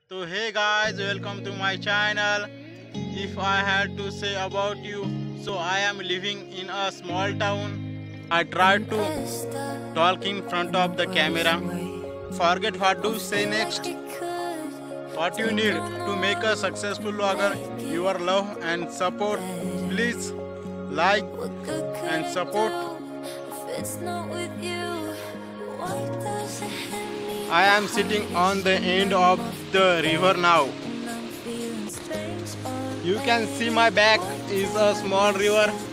So hey guys, welcome to my channel. If I had to say about you, so I am living in a small town. I try to talk in front of the camera. Forget what to say next. What you need to make a successful vlogger, your love and support. Please like and support. I am sitting on the end of the river now. You can see my back is a small river